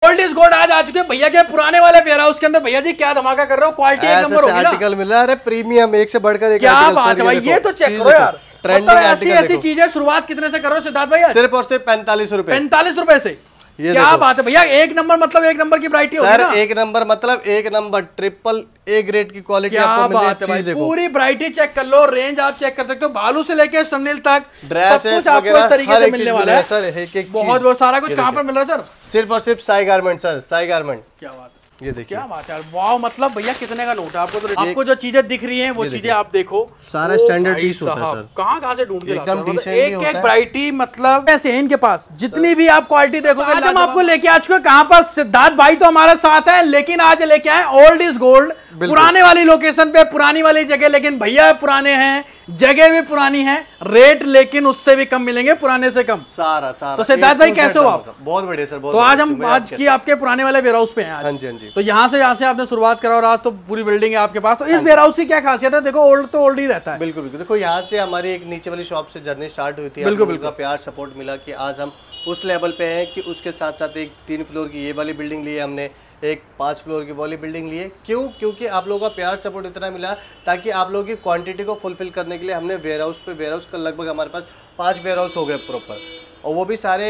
Gold is gold आज आ चुके हैं भैया के पुराने वाले वेयर हाउस के अंदर। भैया जी क्या धमाका कर रहे हो, क्वालिटी एक नंबर होगी ना। आर्टिकल मिल रहा है, अरे प्रीमियम, एक से बढ़कर एक। क्या बात है भाई, ये तो चेक करो यार, ट्रेंडिंग ऐसी चीजें। शुरुआत कितने से कर रहे हो सिद्धार्थ भाई? सिर्फ और सिर्फ 45 रुपए। 45 रुपए से, क्या बात है भैया। एक नंबर मतलब एक नंबर की वैरायटी होगी ना। एक नंबर मतलब एक नंबर, ट्रिपल ए ग्रेड की क्वालिटी आपको मिलेगी। पूरी वैरायटी चेक कर लो, रेंज आप चेक कर सकते हो, भालू से लेके सननील तक ड्रेस आपको इस तरीके से मिलने वाला है सर। एक बहुत सारा कुछ कहां पर मिल रहा है सर? सिर्फ और सिर्फ Sai garment sir, Sai garment. क्या बात है, ये देखिए क्या बात है यार, वाव। मतलब भैया कितने का नोट है आपको? तो आपको जो चीजें दिख रही हैं वो चीजें आप देखो, सारा स्टैंडर्ड पीस होता है सर। कहां से ढूंढ के लाते हैं, एक एक वैरायटी। मतलब ऐसे है इनके पास, जितनी भी आप क्वालिटी देखोगे। आज हम आपको लेके आ चुके हैं कहां पर? सिद्धार्थ भाई तो हमारे साथ है, लेकिन आज लेके आए ओल्ड इज गोल्ड, पुराने वाली लोकेशन पे, पुरानी वाली जगह। लेकिन भैया पुराने हैं, जगह भी पुरानी है, रेट लेकिन उससे भी कम मिलेंगे, पुराने से कम सारा। तो सिद्धार्थ भाई कैसे हो आप? बहुत बढ़िया सर। तो आज हम आज की आपके पुराने वाले वेयर हाउस पे हैं। हाँ जी, हाँ जी। तो यहाँ से आपने शुरुआत करा और आज तो पूरी बिल्डिंग है आपके पास। तो इस वेयर हाउस की क्या खासियत है? देखो ओल्ड तो ओल्ड ही रहता है। बिल्कुल बिल्कुल। देखो यहाँ से हमारी एक नीचे वाली शॉप से जर्नी स्टार्ट हुई थी। बिल्कुल बिल्कुल। प्यार सपोर्ट मिला कि आज हम उस लेवल पे हैं कि उसके साथ साथ एक 3 फ्लोर की ये वाली बिल्डिंग ली है हमने, एक 5 फ्लोर की वाली बिल्डिंग ली है। क्यों? क्योंकि आप लोगों का प्यार सपोर्ट इतना मिला ताकि आप लोगों की क्वांटिटी को फुलफिल करने के लिए हमने वेयर हाउस का लगभग हमारे पास 5 वेयर हाउस हो गए प्रॉपर, और वो भी सारे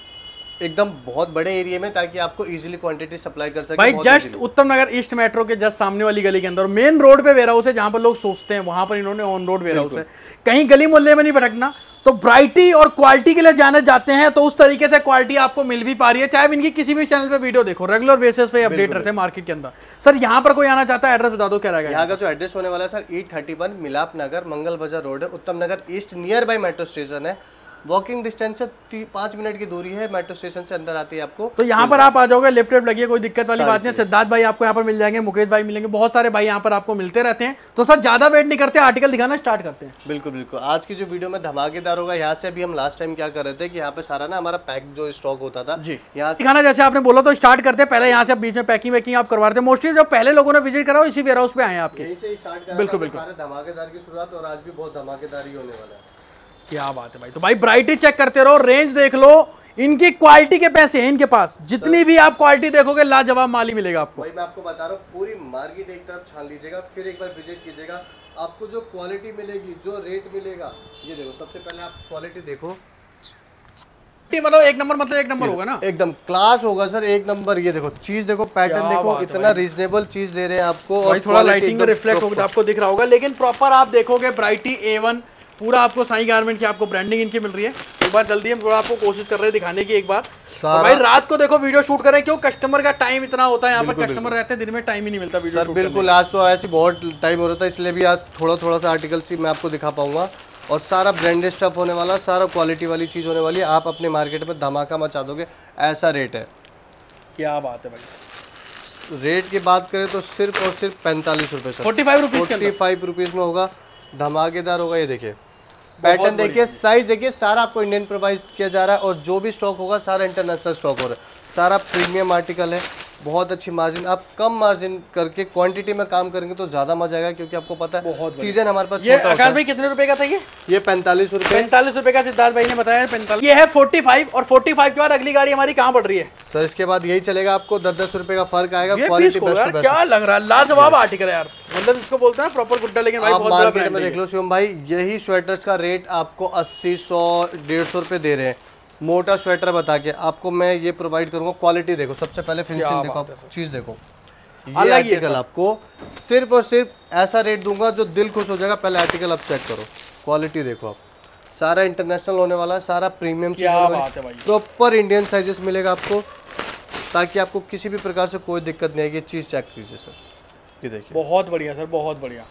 एकदम बहुत बड़े एरिया में, ताकि आपको इजीली क्वांटिटी सप्लाई कर सके। भाई just Uttam Nagar east metro के जस्ट सामने वाली गली के अंदर मेन रोड पे वेयर हाउस है, जहां पर लोग सोचते हैं वहां पर इन्होंने ऑन रोड वेयर हाउस है। कहीं गली मोहल्ले में नहीं भटकना। तो वैरायटी और क्वालिटी के लिए जाने जाते हैं तो उस तरीके से क्वालिटी आपको मिल भी पा रही है। चाहे इनकी किसी भी चैनल पे वीडियो देखो, रेगुलर बेसिस पे अपडेट रहते हैं मार्केट के अंदर। सर यहाँ पर कोई आना चाहता है, एड्रेस बता दो क्या रहेगा? यहाँ का जो एड्रेस होने वाला है सर, E31 मिलाप नगर, मंगल बाजार रोड है, Uttam Nagar east, near by metro station है। वॉकिंग डिस्टेंस से 5 मिनट की दूरी है, मेट्रो स्टेशन से अंदर आती है आपको। तो यहाँ पर आप आ जाओगे, लिफ्ट लगी है, कोई दिक्कत वाली बात नहीं। सिद्धार्थ भाई आपको यहाँ पर मिल जाएंगे, मुकेश भाई मिलेंगे, बहुत सारे भाई यहाँ पर आपको मिलते रहते हैं। तो सर ज्यादा वेट नहीं करते, आर्टिकल दिखाना स्टार्ट करते हैं। बिल्कुल बिल्कुल। आज की जो वीडियो में धमाकेदार होगा। यहाँ से अभी हम लास्ट टाइम क्या कर रहे थे कि यहाँ पे सारा ना हमारा पैक जो स्टॉक होता था जी, यहाँ से दिखाना जैसे आपने बोला, तो स्टार्ट करते हैं। पहले यहाँ से बीच में पैकिंग वैकिंग आप करवा रहे थे। मोस्टली जो पहले लोगों ने विजिट करा इसी वेयर हाउस पे आए आपके। बिल्कुल बिल्कुल। सारे धमाकेदार की शुरुआत, और आज भी बहुत धमाकेदार ही होने वाला है। क्या बात है भाई। तो भाई वैरायटी चेक करते रहो, रेंज देख लो, इनकी क्वालिटी के पैसे हैं इनके पास। जितनी भी आप क्वालिटी देखोगे लाजवाब माल ही मिलेगा आपको। भाई मैं आपको बता रहा हूँ, पूरी मार्केट एक तरफ छान लीजिएगा, फिर एक बार विजिट कीजिएगा। आपको जो क्वालिटी मिलेगी, जो रेट मिलेगा, ये देखो। सबसे पहले आप क्वालिटी देखो, मतलब एक नंबर, मतलब एक नंबर होगा ना, एकदम क्लास होगा सर, एक नंबर। ये देखो चीज देखो, पैटर्न देखो, इतना रीजनेबल चीज दे रहे हैं आपको। और थोड़ा लाइटिंग में रिफ्लेक्ट होगा, आपको दिख रहा होगा, लेकिन प्रॉपर आप देखोगे वैरायटी A1 पूरा आपको साई गारमेंट की आपको ब्रांडिंग इनकी मिल रही है। एक बार जल्दी हम थोड़ा आपको कोशिश कर रहे हैं दिखाने की एक बार। भाई रात को देखो वीडियो शूट करें, क्यों? कस्टमर का टाइम इतना होता है, यहाँ पर कस्टमर रहते हैं, दिन में टाइम ही नहीं मिलता वीडियो शूट। बिल्कुल। आज तो ऐसी बहुत टाइम हो रहा था, इसलिए भी आज थोड़ा सा आर्टिकल्स ही मैं आपको दिखा पाऊंगा। और सारा ब्रांडेड स्टफ होने वाला, सारा क्वालिटी वाली चीज़ होने वाली है। आप अपने मार्केट में धमाका मचा दोगे, ऐसा रेट है। क्या बात है भाई। रेट की बात करें तो सिर्फ और सिर्फ 45 रुपये, 45 रुपीज़ में होगा, धमाकेदार होगा। ये देखिए पैटर्न देखिए, साइज देखिए, सारा आपको इंडियन प्रोवाइड किया जा रहा है। और जो भी स्टॉक होगा सारा इंटरनेशनल स्टॉक हो रहा है, सारा प्रीमियम आर्टिकल है। बहुत अच्छी मार्जिन, आप कम मार्जिन करके क्वांटिटी में काम करेंगे तो ज्यादा मजा आएगा, क्योंकि आपको पता है सीजन हमारे पास। ये आकाश भाई कितने रुपए का था ये 45 रुपए। 45 रुपए का सिद्धार्थ भाई ने बताया। 45 ये है 45, और 45 के बाद अगली गाड़ी हमारी कहाँ पड़ रही है सर? इसके बाद यही चलेगा, आपको 10-10 रुपए का फर्क आएगा। Quality best best. क्या लग रहा है, लाजवाब आर्टिकल है यार, मतलब इसको बोलते हैं प्रॉपर गुड्डा। लेकिन भाई बहुत बड़ा ब्रांड है। देख लो शिवम भाई, यही स्वेटर्स का रेट आपको 80, 100, 150 रुपए दे रहे हैं। मोटा स्वेटर बता के आपको मैं ये प्रोवाइड करूंगा। क्वालिटी देखो, सबसे पहले फिनिशिंग देखो, चीज देखो। ये आर्टिकल आपको सिर्फ और सिर्फ ऐसा रेट दूंगा जो दिल खुश हो जाएगा। पहले आर्टिकल आप चेक करो, क्वालिटी देखो आप। सारा इंटरनेशनल होने वाला है, सारा प्रीमियम चीज होने वाला है। प्रॉपर इंडियन साइजेस मिलेगा आपको, ताकि आपको किसी भी प्रकार से कोई दिक्कत नहीं आएगी। चीज चेक कीजिए सर, ये देखिए। बहुत बढ़िया सर, बहुत बढ़िया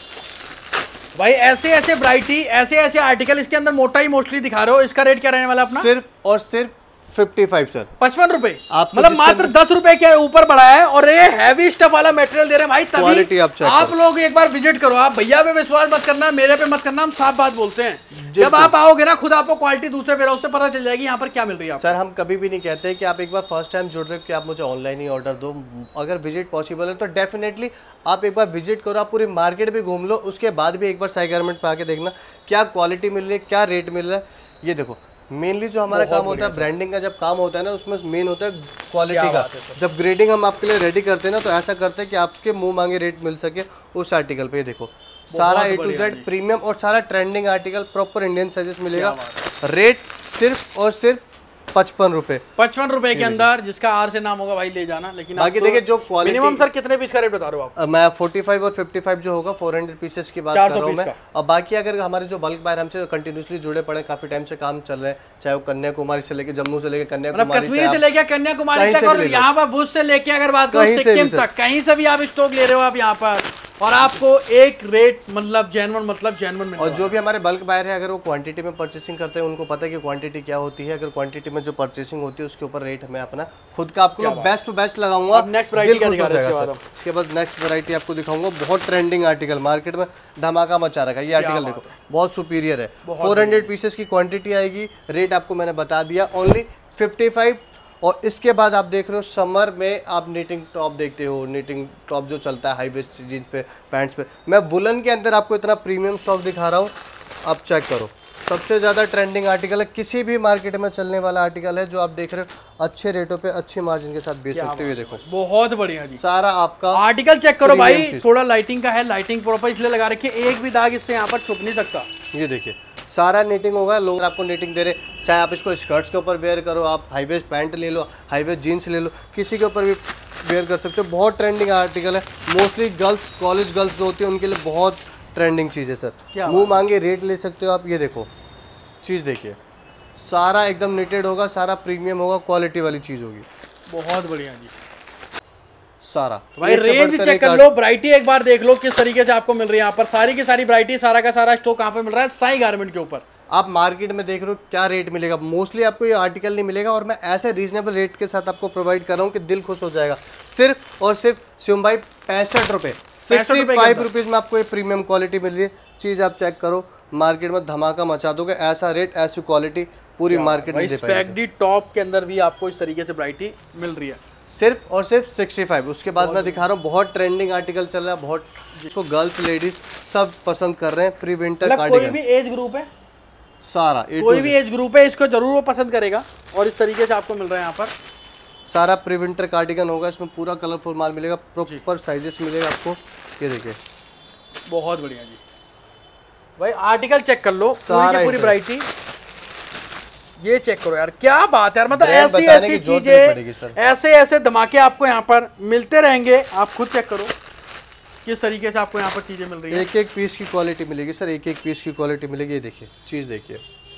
भाई। ऐसे ऐसे वैरायटी, ऐसे ऐसे आर्टिकल इसके अंदर मोटा ही मोस्टली दिखा रहे हो। इसका रेट क्या रहने वाला अपना? सिर्फ और सिर्फ 55 सर, 55 रुपए, मतलब मात्र 10 रुपए के ऊपर बढ़ा है। और ये हैवी स्टफ वाला मटेरियल दे रहे हैं भाई। तभी आप लोग एक बार विजिट करो। आप भैया पे विश्वास मत करना, मेरे पे मत करना, हम साफ बात बोलते हैं। जब आप आओगे ना, खुद आपको क्वालिटी दूसरे वेयर हाउस से पता चल जाएगी यहाँ पर क्या मिल रही है। सर हम कभी भी नहीं कहते कि आप एक बार फर्स्ट टाइम जुड़ रहे हो कि आप मुझे ऑनलाइन ही ऑर्डर दो। अगर विजिट पॉसिबल है तो डेफिनेटली आप एक बार विजिट करो, आप पूरी मार्केट भी घूम लो, उसके बाद भी एक बार साई गारमेंट पे आके देखना क्या क्वालिटी मिल रही है, क्या रेट मिल रहा है। ये देखो मेनली जो हमारा काम होता है ब्रांडिंग का, जब काम होता है ना उसमें मेन होता है क्वालिटी का। जब ग्रेडिंग हम आपके लिए रेडी करते हैं ना तो ऐसा करते हैं कि आपके मुंह मांगे रेट मिल सके उस आर्टिकल पे। देखो सारा A to Z प्रीमियम और सारा trending article proper Indian sizes मिलेगा। रेट सिर्फ और सिर्फ 55 रुपए, 55 रुपए के अंदर, जिसका आर से नाम होगा भाई ले जाना। लेकिन बाकी देखिए जो क्वालिटी मिनिमम सर कितने पीस का रेट बता रहे हो आप? मैं 45 और 55 जो होगा 400 पीसेस की बात कर रहा हूँ मैं। और बाकी अगर हमारे जो बल्क बायर हमसे कंटिन्यूसली जुड़े पड़े, काफी टाइम से काम चल रहे हैं, चाहे वो कन्याकुमारी से लेके जम्मू से लेके कन्याकुमारी, कश्मीर से लेके कन्याकुमारी तक, और यहाँ पर भुज से लेके अगर बात करो सिक्किम तक, कहीं से भी आप स्टॉक ले रहे हो आप यहाँ पर, और आपको एक रेट मतलब जेन्युइन और जो भी हमारे बल्क बायर है अगर वो क्वांटिटी में परचेसिंग करते हैं उनको पता है कि क्वांटिटी क्या होती है। अगर क्वांटिटी में जो परचेसिंग होती है उसके ऊपर रेट हमें अपना खुद का आपको बेस्ट टू बेस्ट लगाऊंगा। नेक्स्ट वैरायटी क्या दिखा रहे हैं इसके बाद नेक्स्ट वैरायटी आपको दिखाऊंगा, बहुत ट्रेंडिंग आर्टिकल, मार्केट में धमाका मचा रखा है ये आर्टिकल। देखो बहुत सुपीरियर है, 400 पीसेस की क्वांटिटी आएगी। रेट आपको मैंने बता दिया ओनली 55। और इसके बाद आप देख रहे हो समर में आप निटिंग टॉप देखते हो, निटिंग टॉप जो चलता है हाई वेस्ट जीन्स पे, पैंट्स पे। मैं वुलन के अंदर आपको इतना प्रीमियम स्टॉक दिखा रहा हूँ, आप चेक करो। सबसे ज़्यादा ट्रेंडिंग आर्टिकल है, किसी भी मार्केट में चलने वाला आर्टिकल है जो आप देख रहे हो, अच्छे रेटों पे अच्छी मार्जिन के साथ बेच सकते हो। ये देखो बहुत बढ़िया जी, सारा आपका आर्टिकल चेक करो भाई। थोड़ा लाइटिंग का है, लाइटिंग प्रॉपर इसलिए लगा रखी है, एक भी दाग इससे यहाँ पर छुप नहीं सकता। ये देखिए सारा नीटिंग होगा, लोग आपको नीटिंग दे रहे, चाहे आप इसको स्कर्ट्स के ऊपर वेयर करो, आप हाई वेस्ट पैंट ले लो, हाई वेस्ट जीन्स ले लो, किसी के ऊपर भी वेयर कर सकते हो। बहुत ट्रेंडिंग आर्टिकल है, मोस्टली गर्ल्स, कॉलेज गर्ल्स जो होती है उनके लिए बहुत ट्रेंडिंग चीज़ है सर। मुंह मांगे रेट ले सकते हो आप। ये देखो चीज़ देखिए, सारा एकदम निटेड होगा, सारा प्रीमियम होगा, क्वालिटी वाली चीज़ होगी। बहुत बढ़िया जी, सारा भाई रेंज चेक कर लो, वैरायटी एक बार देख लो किस तरीके से आपको मिल रही है यहाँ पर। सारी की सारी वैरायटी, सारा का सारा स्टॉक कहाँ पे मिल रहा है? साई गारमेंट के ऊपर। आप मार्केट में देख रहे हो क्या रेट मिलेगा, मोस्टली आपको ये आर्टिकल नहीं मिलेगा, और मैं ऐसे रीजनेबल रेट के साथ आपको प्रोवाइड कर रहा हूँ कि दिल खुश हो जाएगा। सिर्फ और सिर्फ शिवम भाई 65 रुपये, 65 रुपीज़ में आपको ये प्रीमियम क्वालिटी मिल रही है। चीज़ आप चेक करो, मार्केट में धमाका मचा दोगे। ऐसा रेट, ऐसी क्वालिटी पूरी मार्केट में स्पेगडी टॉप के अंदर भी आपको इस तरीके से वैरायटी मिल रही है, सिर्फ और सिर्फ 65। उसके बाद मैं दिखा रहा हूँ, बहुत ट्रेंडिंग आर्टिकल चल रहा है, बहुत जिसको गर्ल्स लेडीज सब पसंद कर रहे हैं। प्री विंटर कार्डिगन, कोई भी एज ग्रुप है, सारा कोई भी एज ग्रुप है, इसको जरूर वो पसंद करेगा। और इस तरीके से आपको मिल रहा है यहाँ पर सारा प्री विंटर कार्डिगन होगा, इसमें पूरा कलरफुल माल मिलेगा, प्रॉपर साइजेस मिलेगा आपको। ये देखिए बहुत बढ़िया जी, भाई आर्टिकल चेक कर लो, पूरी वैरायटी ये चेक करो यार, क्या बात है यार। मतलब ऐसी ऐसी चीजें, ऐसे ऐसे धमाके आपको यहाँ पर मिलते रहेंगे। आप खुद चेक करो किस तरीके से आपको यहाँ पर चीजें मिल रही है। एक एक पीस की क्वालिटी मिलेगी सर, एक एक पीस की क्वालिटी मिलेगी। ये देखिए चीज देखिए,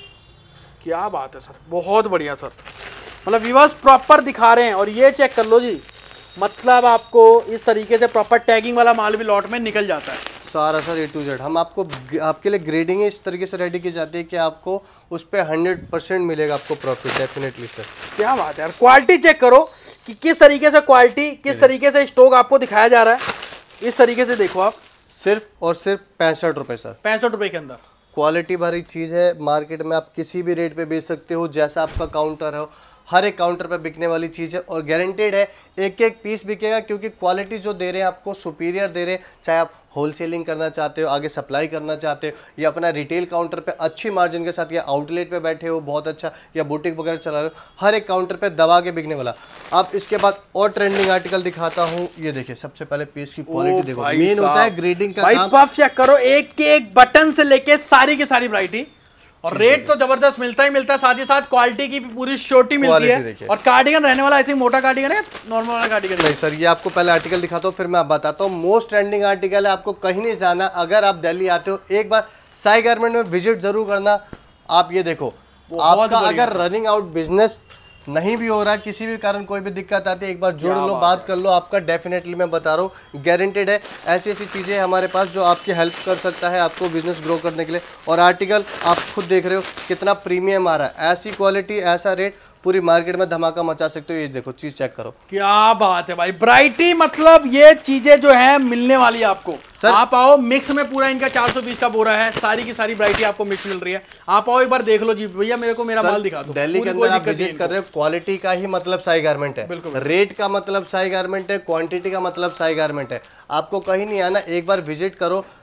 क्या बात है सर, बहुत बढ़िया सर। मतलब व्यूअर्स प्रॉपर दिखा रहे हैं। और ये चेक कर लो जी, मतलब आपको इस तरीके से प्रॉपर टैगिंग वाला माल भी लॉट में निकल जाता है सारा सर A to Z। हम आपको आपके लिए ग्रेडिंग इस तरीके से रेडी की जाती है कि आपको उस पर 100% मिलेगा आपको प्रॉफिट, डेफिनेटली सर। क्या बात है यार, क्वालिटी चेक करो कि किस तरीके से क्वालिटी, किस तरीके से स्टॉक आपको दिखाया जा रहा है। इस तरीके से देखो आप, सिर्फ और सिर्फ 65 रुपये सर, 65 रुपये के अंदर क्वालिटी भरी चीज़ है। मार्केट में आप किसी भी रेट पे बेच सकते हो, जैसा आपका काउंटर हो, हर एक काउंटर पे बिकने वाली चीज़ है। और गारंटेड है एक एक पीस बिकेगा, क्योंकि क्वालिटी जो दे रहे हैं आपको सुपीरियर दे रहे हैं। चाहे आप होलसेलिंग करना चाहते हो, आगे सप्लाई करना चाहते हो, या अपना रिटेल काउंटर पे अच्छी मार्जिन के साथ, या आउटलेट पे बैठे हो बहुत अच्छा, या बुटीक वगैरह चला रहे हो, हर एक काउंटर पे दबा के बिकने वाला। अब इसके बाद और ट्रेंडिंग आर्टिकल दिखाता हूँ। ये देखिए सबसे पहले पीस की क्वालिटी देखो, मेन होता है ग्रेडिंग का काम। पफ चेक करो, एक के एक बटन से लेके सारी की सारी वैरायटी। और रेट तो जबरदस्त मिलता ही मिलता है, साथ ही साथ क्वालिटी की पूरी श्योरिटी मिलती है। और कार्डिगन रहने वाला आई थिंक मोटा कार्डिगन है, नॉर्मल वाला कार्डिगन नहीं सर। ये आपको पहले आर्टिकल दिखाता हूँ, फिर मैं बताता हूँ। मोस्ट ट्रेंडिंग आर्टिकल है, आपको कहीं नहीं जाना। अगर आप दिल्ली आते हो एक बार साई गारमेंट में विजिट जरूर करना। आप ये देखो, आपका अगर रनिंग आउट बिजनेस नहीं भी हो रहा, किसी भी कारण कोई भी दिक्कत आती है, एक बार जोड़ लो, बात कर लो, आपका डेफिनेटली मैं बता रहा हूँ गारंटेड है। ऐसी ऐसी चीज़ें हमारे पास जो आपकी हेल्प कर सकता है आपको बिजनेस ग्रो करने के लिए। और आर्टिकल आप खुद देख रहे हो कितना प्रीमियम आ रहा है, ऐसी क्वालिटी, ऐसा रेट, पूरी मार्केट में धमाका मचा सकते हो। ये देखो चीज चेक करो, क्या बात है भाई, वैरायटी। मतलब ये चीजें जो है मिलने वाली है आपको सर। आप आओ, मिक्स में पूरा इनका 420 का बोरा है, सारी की सारी वैरायटी आपको मिक्स मिल रही है। आप आओ एक बार देख लो जी भैया, मेरे को मेरा माल दिखा दो। दिल्ली के अंदर आप विजिट कर रहे हो, क्वालिटी का ही मतलब साई गारमेंट है, रेट का मतलब साई गारमेंट है, क्वांटिटी का मतलब साई गारमेंट है। आपको कहीं नहीं आना, एक बार विजिट करो,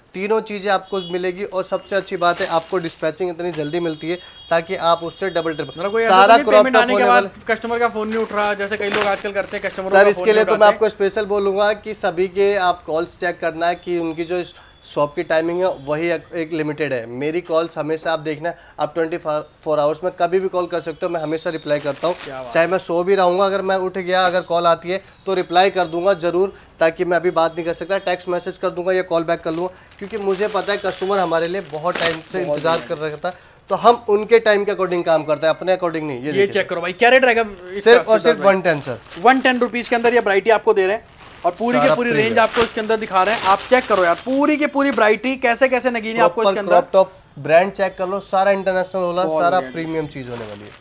तीनों चीज़ें आपको मिलेगी और सबसे अच्छी बात है आपको डिस्पैचिंग इतनी जल्दी मिलती है ताकि आप उससे डबल ट्रिपल सारा क्रॉप टॉप होने वाला। कस्टमर का फोन नहीं उठ रहा जैसे कई लोग आजकल करते हैं कस्टमर सर, इसके लिए तो मैं आपको स्पेशल बोलूँगा कि सभी के आप कॉल्स चेक करना है कि उनकी जो शॉप की टाइमिंग है वही एक लिमिटेड है। मेरी कॉल्स हमेशा आप देखना, आप 24 आवर्स में कभी भी कॉल कर सकते हो, मैं हमेशा रिप्लाई करता हूँ। चाहे मैं सो भी रहूँगा, अगर मैं उठ गया अगर कॉल आती है तो रिप्लाई कर दूंगा ज़रूर, ताकि मैं अभी बात नहीं कर सकता, टेक्स्ट मैसेज कर दूंगा या कॉल बैक कर लूँगा, क्योंकि मुझे पता है कस्टमर हमारे लिए बहुत टाइम से इंतजार कर रहा था, तो हम उनके टाइम के अकॉर्डिंग काम करते हैं, अपने अकॉर्डिंग नहीं। ये चेक करो भाई, क्या रेट रहेगा? सिर्फ और सिर्फ 110 सर, 110 रुपीज़ के अंदर ये वैरायटी आपको दे रहे हैं और पूरी की पूरी रेंज आपको इसके अंदर दिखा रहे हैं। आप चेक करो यार पूरी की पूरी वैरायटी कैसे कैसे नगीनी आपको इसके अंदर। क्रॉप टॉप ब्रांड चेक कर लो, सारा इंटरनेशनल होला, सारा प्रीमियम चीज होने वाली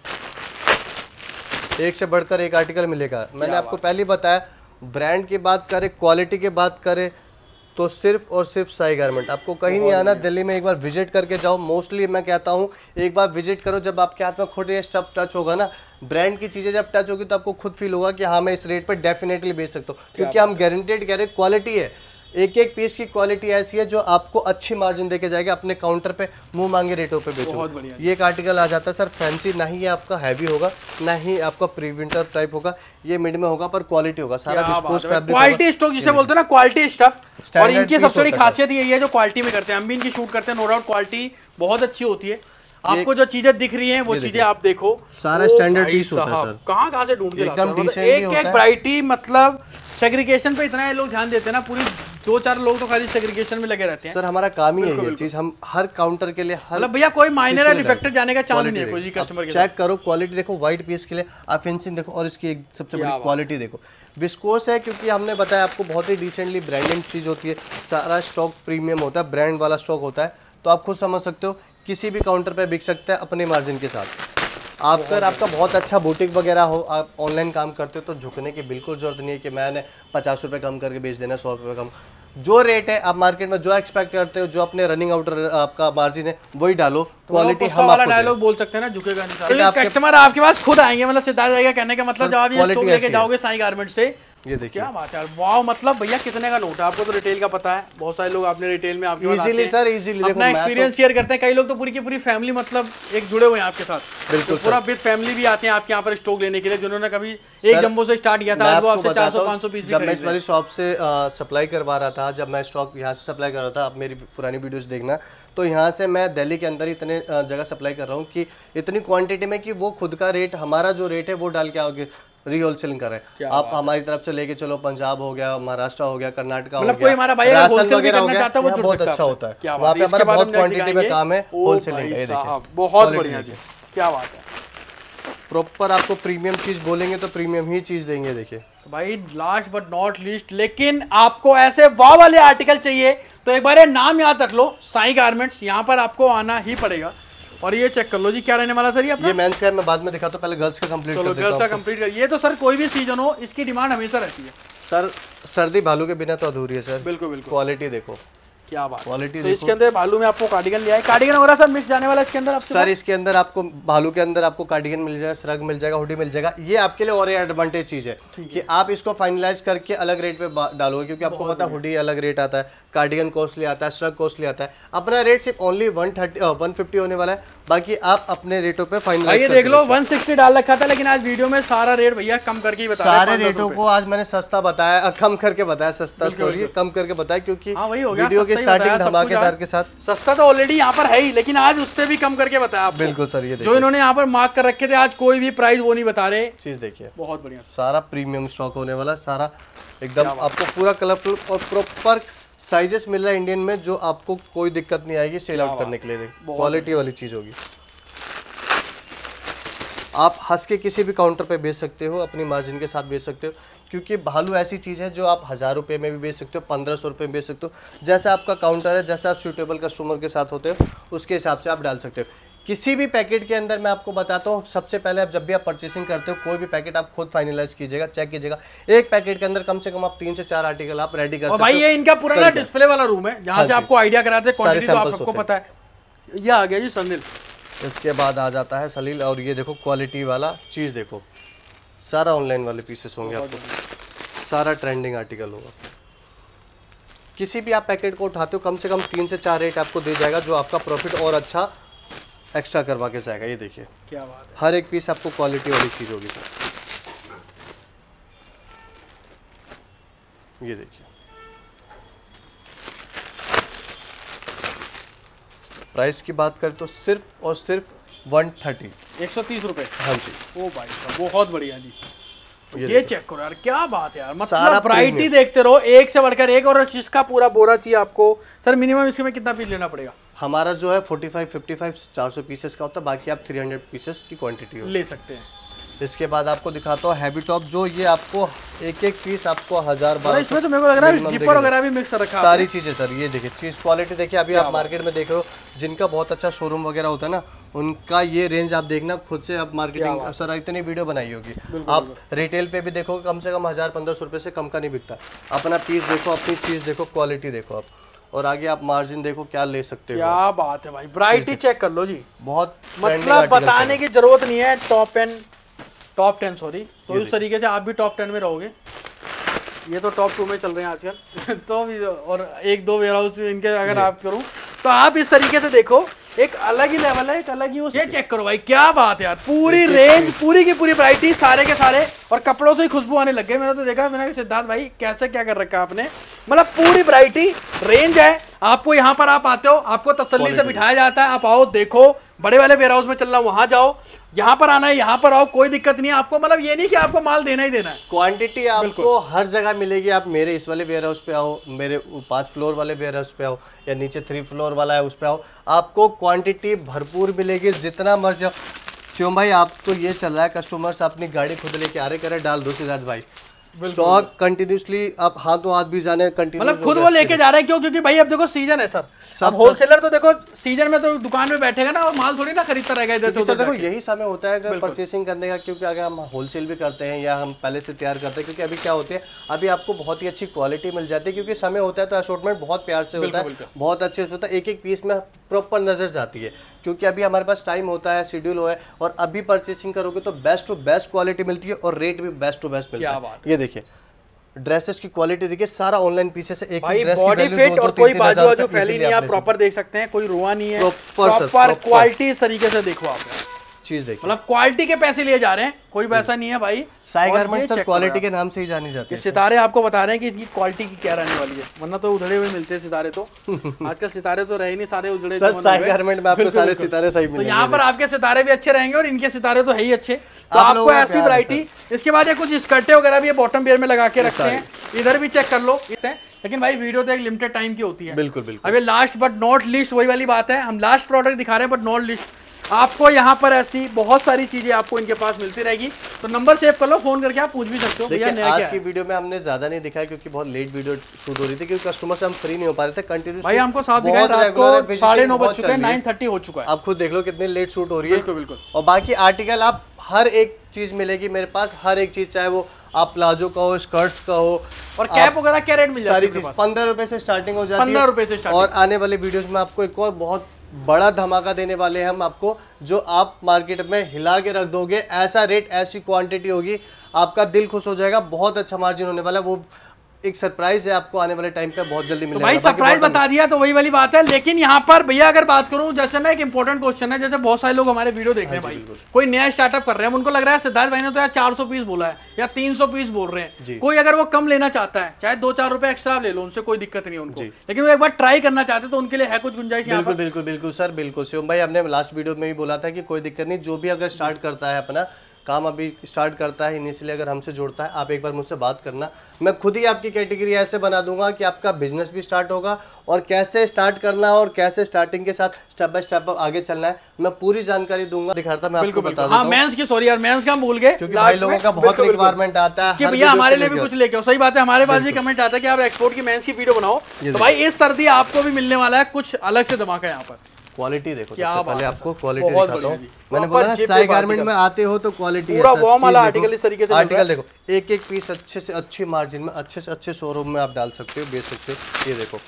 है, एक से बढ़कर एक आर्टिकल मिलेगा। मैंने आपको पहले बताया, ब्रांड की बात करें, क्वालिटी की बात करें तो सिर्फ और सिर्फ साई गारमेंट। आपको कहीं नहीं आना, दिल्ली में एक बार विजिट करके जाओ। मोस्टली मैं कहता हूँ एक बार विजिट करो, जब आपके हाथ में खुद ये स्टफ टच होगा ना, ब्रांड की चीज़ें जब टच होगी तो आपको खुद फील होगा कि हाँ मैं इस रेट पर डेफिनेटली बेच सकता हूँ, क्योंकि हम गारंटेड कह रहे क्वालिटी है। एक एक पीस की क्वालिटी ऐसी है जो आपको अच्छी मार्जिन देके जाएगा, अपने काउंटर पे मुंह मांगे रेटों पे बेचो। ये एक आर्टिकल आ जाता है सर, फैंसी ना ही ये आपका हैवी होगा ना ही आपका प्री विंटर टाइप होगा, ये मिड में होगा पर क्वालिटी होगा, सारा विस्कोस फैब्रिक, क्वालिटी स्टॉक जिसे बोलते हैं ना, क्वालिटी स्टफ। और इनकी सबसे बड़ी खासियत यही है जो क्वालिटी में करते हैं, हम भी इनकी शूट करते हैं, नो डाउट क्वालिटी बहुत अच्छी होती है। आपको जो चीजें दिख रही हैं वो चीजें आप देखो, सारा स्टैंडर्ड पीस होता है सर, कहां से ढूंढ के लाते हैं, एक एक वैरायटी। मतलब सेग्रीगेशन पे इतना लोग ध्यान देते हैं ना, पूरी 2-4 लोग तो खाली सेग्रीगेशन में लगे रहते हैं। सर हमारा काम ही है ये चीज, हम हर काउंटर के लिए मतलब भैया कोई माइनर या डिफेक्टेड जाने का चांस नहीं है कोई कस्टमर के। चेक करो क्वालिटी देखो, व्हाइट पीस के लिए आप फिनिशिंग देखो, और इसकी एक सबसे बड़ी क्वालिटी देखो, विस्कोस है, क्योंकि हमने बताया आपको बहुत ही डिसेंटली ब्रांडेड चीज होती है, सारा स्टॉक प्रीमियम होता है, ब्रांड वाला स्टॉक होता है, तो आप खुद समझ सकते हो किसी भी काउंटर पे बिक सकता है अपने मार्जिन के साथ। अगर आपका बहुत अच्छा बुटीक वगैरह हो, आप ऑनलाइन काम करते हो, तो झुकने की बिल्कुल जरूरत नहीं है कि मैंने 50 रुपये कम करके बेच देना, 100 रुपये कम। जो रेट है आप मार्केट में जो एक्सपेक्ट करते हो, जो अपने रनिंग आउट आपका मार्जिन है वही डालो, क्वालिटी हम आपको डायलॉग बोल सकते हैं ना, झुकेगा नहीं। कस्टमर आपके पास खुद आएंगे, मतलब सिद्धार्थ जाएगा, कहने का मतलब जब आप ये स्टॉक लेके जाओगे साई गारमेंट से, ये देखिए क्या बात है यार, वाह। मतलब भैया कितने का नोट है? आपको तो रिटेल का पता है, बहुत सारे लोग आपने रिटेल में आपके इजीली सर इजीली देखो, अपना एक्सपीरियंस शेयर करते हैं। कई लोग तो पूरी की पूरी फैमिली मतलब एक जुड़े हुए हैं आपके साथ, बिल्कुल पूरा विद फैमिली भी आते हैं आपके यहाँ पर स्टॉक लेने के लिए, जिन्होंने कभी एक जंबो से स्टार्ट किया था, वो आपसे 400-500 पीस। जब मैं इस वाली शॉप से सप्लाई करवा रहा था, जब मैं स्टॉक यहाँ से सप्लाई कर रहा था, आप मेरी पुरानी वीडियोस देखना, तो यहाँ से मैं दिल्ली के अंदर इतने जगह सप्लाई कर रहा हूँ कि इतनी क्वांटिटी में कि वो खुद का रेट, हमारा जो रेट है वो डाल के आओगे, रीहोलसेलिंग कर रहे हैं। आप हमारी तरफ से लेके चलो, पंजाब हो गया, महाराष्ट्र हो गया, कर्नाटका हो गया, कोई हमारा भाई राजस्थान वगैरह हो गया, वो बहुत अच्छा होता है, वहाँ पे हमारा बहुत क्वांटिटी में काम है, होलसेलिंग है। बहुत बढ़िया, क्या बात है, प्रॉपर आपको प्रीमियम चीज बोलेंगे तो प्रीमियम ही चीज देंगे। देखिए तो भाई लास्ट बट नॉट लीस्ट, लेकिन आपको ऐसे वाह वाले आर्टिकल चाहिए तो एक बार नाम याद रख लो, साई गारमेंट्स, यहाँ पर आपको आना ही पड़ेगा। और ये चेक कर लो जी, क्या रहने वाला सर ये अपना? ये मेंस का मैं बाद में दिखाता हूं, पहले गर्ल्स का कंप्लीट कर देता हूं। गर्ल्स का कंप्लीट कर। ये तो सर कोई भी सीजन हो इसकी डिमांड हमेशा रहती है सर, सर्दी भालू के बिना तो अधूरी है सर। बिल्कुल बिल्कुल। क्वालिटी देखो, क्या बात, क्वालिटी तो इसके अंदर भालू में आपको कार्डिगन लिया है, कार्डिगन वगैरह सब मिक्स जाने वाला इसके अंदर सर। इसके अंदर आपको भालू के अंदर आपको कार्डिगन मिल जाएगा, श्रग मिल जाएगा, हुडी मिल जाएगा। ये आपके लिए और एडवांटेज चीज है कि आप इसको फाइनलाइज करके अलग रेट पे डालोगे, क्योंकि आपको पता है हुडी अलग रेट आता है, कार्डिगन कॉस्टली आता है, श्रग कॉस्टली आता है। अपना रेट सिर्फ ओनली 150 होने वाला है, बाकी आप अपने रेटों पे फाइनलाइज। ये देख लो 160 डाल रखा था, लेकिन आज वीडियो में सारा रेट भैया कम करके ही बताया। सारे रेटों को आज मैंने सस्ता बताया, कम करके बताया, सस्ता सॉरी कम करके बताया, क्योंकि वीडियो की स्टार्टिंग धमाकेदार के साथ। सस्ता तो ऑलरेडी यहाँ पर है ही, लेकिन आज उससे भी कम करके बताया आपको। बिल्कुल सर, ये जो इन्होंने यहाँ पर मार्क कर रखे थे, आज कोई भी प्राइस वो नहीं बता रहे। चीज देखिए बहुत बढ़िया, सारा प्रीमियम स्टॉक होने वाला, सारा एकदम आपको पूरा कलरफुल और प्रॉपर साइजेस मिल रहा है इंडियन में, जो आपको कोई दिक्कत नहीं आएगी सेल आउट करने के लिए। क्वालिटी वाली चीज होगी, आप हंस के किसी भी काउंटर पे बेच सकते हो, अपनी मार्जिन के साथ बेच सकते हो, क्योंकि भालू ऐसी चीज़ है जो आप 1000 रुपये में भी बेच सकते हो, 1500 रुपये में बेच सकते हो, जैसा आपका काउंटर है, जैसा आप सूटेबल कस्टमर के साथ होते हो उसके हिसाब से आप डाल सकते हो। किसी भी पैकेट के अंदर मैं आपको बताता हूँ, सबसे पहले आप जब भी आप परचेसिंग करते हो कोई भी पैकेट आप खुद फाइनलाइज कीजिएगा, चेक कीजिएगा। एक पैकेट के अंदर कम से कम आप 3 से 4 आर्टिकल आप रेडी कर सकते हो। भाई ये इनका पुराना डिस्प्ले वाला रूम है, जहाँ से आपको आइडिया कराते हैं, क्वांटिटी तो आप सबको पता है। ये आ गया जी संदिल, इसके बाद आ जाता है सलील, और ये देखो क्वालिटी वाला चीज़ देखो, सारा ऑनलाइन वाले पीसेस होंगे आपको, सारा ट्रेंडिंग आर्टिकल होगा। किसी भी आप पैकेट को उठाते हो कम से कम 3 से 4 रेट आपको दे जाएगा, जो आपका प्रॉफिट और अच्छा एक्स्ट्रा करवा के जाएगा। ये देखिए क्या बात है, हर एक पीस आपको क्वालिटी वाली चीज़ होगी सर। ये देखिए प्राइस की बात करें तो सिर्फ और सिर्फ 130, 130 रुपए। हाँ जी। ओ भाई साहब बहुत बढ़िया जी। ये चेक करो यार, क्या बात है यार, सारा मतलब वैरायटी देखते रहो, एक से बढ़कर एक। और जिसका पूरा बोरा चाहिए आपको सर, मिनिमम इसके में कितना पीस लेना पड़ेगा? हमारा जो है 45, 55, 400 पीसेस का होता है, बाकी आप 300 पीसेस की क्वांटिटी ले सकते हैं। इसके बाद आपको दिखाता हूँ हैवी टॉप, जो ये आपको एक एक पीस आपको 1000-1200। इसमें तो मेरे को लग रहा है जिपर वगैरह भी मिक्स रखा है सारी चीजें सर। ये देखिए चीज क्वालिटी देखिए, अभी आप मार्केट में देख रहे हो जिनका बहुत अच्छा शोरूम वगैरह होता है ना, उनका ये रेंज आप देखना खुद से। आप मार्केटिंग सर इतनी वीडियो बनाई होगी, आप रिटेल पे भी देखो कम से कम 1000-1500 रुपए से कम का नहीं बिकता। अपना पीस देखो, अपनी चीज देखो, क्वालिटी देखो आप, और आगे आप मार्जिन देखो क्या ले सकते हो। क्या बात है भाई, वैरायटी चेक कर लो जी, बहुत मतलब बताने की जरूरत नहीं है। टॉप 10 सॉरी, तो इस तरीके से आप भी टॉप 10 में रहोगे। ये तो टॉप 2 में चल रहे हैं आजकल तो भी, और 1-2 वेयर हाउस इनके अगर आप करूं तो आप इस तरीके से देखो, एक अलग ही लेवल है, एक अलग ही। ये चेक करो भाई, क्या बात है यार, पूरी रेंज, पूरी की पूरी वैरायटी, सारे के सारे, और कपड़ों से ही खुशबू आने लग गए। मैंने तो देखा, मैंने सिद्धार्थ भाई कैसे क्या कर रखा है आपने, मतलब पूरी वैरायटी रेंज है। आपको यहाँ पर आप आते हो, आपको तसल्ली से बिठाया जाता है, आप आओ देखो, बड़े वाले वेयर हाउस में चलना वहां जाओ, यहाँ पर आना है यहाँ पर आओ, कोई दिक्कत नहीं है आपको। मतलब ये नहीं कि आपको माल देना ही देना है, क्वांटिटी आपको हर जगह मिलेगी। आप मेरे इस वाले वेयर हाउस पे आओ, मेरे 5 फ्लोर वाले वेयर हाउस पे आओ, या नीचे 3 फ्लोर वाला है उस पे आओ, आपको क्वांटिटी भरपूर मिलेगी, जितना मर्जी आओ। शिवम भाई आप तो ये चल रहा है, कस्टमर्स अपनी गाड़ी खुद लेके आ रहे, करे डाल दो सिद्धार्थ भाई, स्टॉक कंटिन्यूसली आप हाथों हाथ भी जाने कंटिन्यू, मतलब खुद वो लेके जा रहे हैं। क्यों? क्योंकि भाई अब देखो सीजन है सर, अब होलसेलर तो देखो सीजन में तो दुकान में बैठेगा ना, और माल थोड़ी ना खरीदता रहेगा इधर से उधर। देखो यही समय होता है अगर परचेसिंग करने का, क्योंकि अगर हम होलसेल भी करते हैं या हम पहले से तैयार करते हैं, क्योंकि अभी क्या होते हैं, अभी आपको बहुत ही अच्छी क्वालिटी मिल जाती है, क्योंकि समय होता है तो असॉर्टमेंट बहुत प्यार से होता है, बहुत अच्छे से होता है, एक एक पीस में प्रॉपर नजर जाती है, क्योंकि अभी हमारे पास टाइम होता है, शेड्यूल हो है, और अभी परचेसिंग करोगे तो बेस्ट टू बेस्ट क्वालिटी मिलती है, और रेट भी बेस्ट टू बेस्ट मिलता है। ये देखिए ड्रेसेस की क्वालिटी देखिए, सारा ऑनलाइन पीछे से एक भाई ड्रेस बॉडी फिट, और कोई बाजू फैली नहीं है, आप प्रॉपर देख सकते हैं, कोई रुआ नहीं है, प्रॉपर क्वालिटी इस तरीके से देखो आप चीज देखिए, मतलब क्वालिटी के पैसे लिए जा रहे हैं, कोई वैसा नहीं है भाई। साई गारमेंट्स सर क्वालिटी के नाम से ही जानी जाती है। सितारे आपको बता रहे हैं कि इनकी क्वालिटी की क्या रहने वाली है, वरना तो उधड़े हुए मिलते हैं सितारे। तो आजकल सितारे तो रहे नहीं, सारे उजड़े। सर साई गारमेंट में आपको सारे सितारे सही मिलेंगे, तो यहाँ पर आपके सितारे भी अच्छे रहेंगे, और इनके सितारे तो है ही अच्छे। तो आपको ऐसी वैरायटी, इसके बाद ये कुछ स्कर्टें वगैरह भी बॉटम वेयर में लगा के रखते हैं, इधर भी चेक कर लो। लेकिन भाई वीडियो तो एक लिमिटेड टाइम की होती है। बिल्कुल बिल्कुल। अभी लास्ट बट नॉट लिस्ट, वही वाली बात है, हम लास्ट प्रोडक्ट दिखा रहे हैं बट नॉट लिस्ट। आपको यहाँ पर ऐसी बहुत सारी चीजें आपको इनके पास मिलती रहेगी, तो नंबर सेव कर लो, फोन करके आप पूछ भी सकते हो। देखिए आज की वीडियो में हमने ज्यादा नहीं दिखाया, क्योंकि बहुत लेट वीडियो शूट हो रही थी, क्योंकि कस्टमर से हम फ्री नहीं हो पा रहे थे कंटिन्यूस। भाई हमको साफ दिखाया, रात को 9:30 बज चुके हैं, 9:30 हो चुका है। आप खुद देख लो कितनी लेट शूट हो रही है। बिल्कुल बिल्कुल। और बाकी आर्टिकल आप हर एक चीज मिलेगी मेरे पास, हर एक चीज, चाहे वो आप प्लाजो का हो, स्कर्ट्स का हो, और कैप वगैरह क्या रेट मिल जाती है? सारी चीज 15 रुपए से स्टार्टिंग हो जाती है, 15 रुपए से स्टार्टिंग। और आने वाले वीडियोस में आपको एक और बहुत बड़ा धमाका देने वाले हैं हम आपको, जो आप मार्केट में हिला के रख दोगे। ऐसा रेट, ऐसी क्वांटिटी होगी, आपका दिल खुश हो जाएगा, बहुत अच्छा मार्जिन होने वाला है। वो एक सरप्राइज है आपको, आने वाले टाइम पे बहुत जल्दी मिलेगा। तो भाई सरप्राइज बता दिया तो वही वाली बात है। लेकिन यहाँ पर भैया अगर बात करूं, जैसे ना एक इंपॉर्टेंट क्वेश्चन है, जैसे बहुत सारे लोग हमारे वीडियो देख रहे हैं भाई, कोई नया स्टार्टअप कर रहे हैं, उनको लग रहा है सिद्धार्थ भाई ने तो यार 400 पीस बोला है या 300 पीस बोल रहे हैं। कोई अगर वो कम लेना चाहता है, चाहे 2-4 रुपए एक्स्ट्रा ले लो, उनसे कोई दिक्कत नहीं है उनको, लेकिन वो एक बार ट्राई करना चाहते हैं तो उनके लिए है कुछ गुंजाइश। बिल्कुल बिल्कुल बिल्कुल सर, बिल्कुल शिवम भाई, हमने लास्ट वीडियो में भी बोला था कि कोई दिक्कत नहीं, जो भी अगर स्टार्ट करता है अपना काम, अभी स्टार्ट करता है इनिशियली, अगर हमसे जुड़ता है, आप एक बार मुझसे बात करना, मैं खुद ही आपकी कैटेगरी ऐसे बना दूंगा कि आपका बिजनेस भी स्टार्ट होगा, और कैसे स्टार्ट करना और कैसे स्टार्टिंग के साथ स्टेप बाय स्टेप आगे चलना है, मैं पूरी जानकारी दूंगा, दिखाता मैं आपको बता दूंगा। मेंस की सॉरी यार, मेंस का हम भूल गए, क्योंकि भाई लोगों का बहुत रिक्वायरमेंट आता है कि भैया हमारे लिए भी कुछ लेके आओ। सही बात है, हमारे पास भी कमेंट आता है कि आप एक्सपोर्ट की मेंस की वीडियो बनाओ, तो भाई इस सर्दी आपको भी मिलने वाला है कुछ अलग से धमाका यहाँ पर। क्वालिटी देखो, सबसे पहले आपको क्वालिटी दिखाता हूं। मैंने बोला ना साई गारमेंट में आते हो तो क्वालिटी है, पूरा वार्म वाला आर्टिकल इस तरीके से आर्टिकल देखो, एक एक पीस अच्छे से अच्छी मार्जिन में, अच्छे से अच्छे शोरूम में आप डाल सकते हो, बेच सकते हो। ये देखो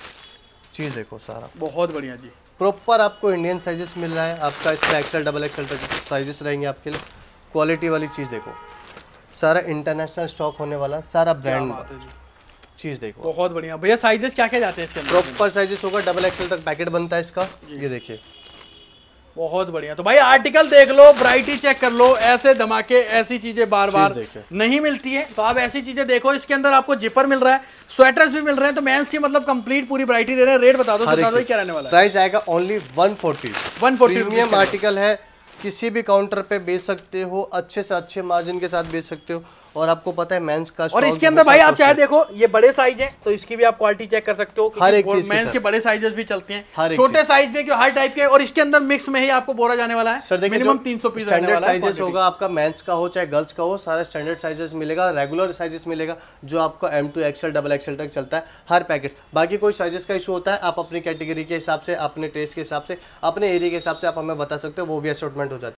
चीज देखो, सारा बहुत बढ़िया जी, प्रॉपर आपको इंडियन साइजेस मिल रहा है, आपका इसमें XL, XXL तक साइजेस रहेंगे आपके लिए। क्वालिटी वाली चीज देखो, सारा इंटरनेशनल स्टॉक होने वाला, सारा ब्रांड चीज देखो। बहुत बढ़िया भैया। साइजेस क्या क्या जाते हैं इसके अंदर? प्रॉपर साइजेस होगा, डबल एक्सेल तक पैकेट बनता है इसका। ये देखिए बहुत बढ़िया। तो भाई आर्टिकल देख लो, वैरायटी चेक कर लो, ऐसे धमाके ऐसी चीजें बार बार नहीं मिलती है, तो आप ऐसी चीजें देखो। इसके अंदर आपको जिपर मिल रहा है, स्वेटर्स भी मिल रहे हैं, तो मेंस की मतलब कंप्लीट पूरी वैरायटी दे रहे हैं। रेट बता दो सरदार भाई क्या रहने वाला है? प्राइस आएगा ओनली 140। प्रीमियम आर्टिकल है, किसी भी काउंटर पे बेच सकते हो, अच्छे से अच्छे मार्जिन के साथ बेच सकते हो। और आपको पता है मेंस का, और इसके अंदर भाई आप चाहे देखो ये बड़े साइज है तो इसकी भी आप क्वालिटी चेक कर सकते हो। हर एक चीज मेंस के बड़े साइजेस भी चलते हैं, छोटे साइज में हर टाइप के। और इसके अंदर मिक्स में ही आपको बोरा जाने वाला है। सर देखिए मिनिमम 300 पीस रहने वाला है। साइजेस होगा आपका, मेंस का हो चाहे गर्ल्स का हो, सारा स्टैंडर्ड साइजेस मिलेगा, रेगुलर साइजेस मिलेगा, जो आपको M2 XL डबल एक्सएल तक चलता है हर पैकेट। बाकी कोई साइजेस का इशू होता है, आप अपनी कैटेगरी के हिसाब से, अपने टेस्ट के हिसाब से, अपने एरिया के हिसाब से आप हमें बता सकते हो, वो भी असॉर्टमेंट हो जाती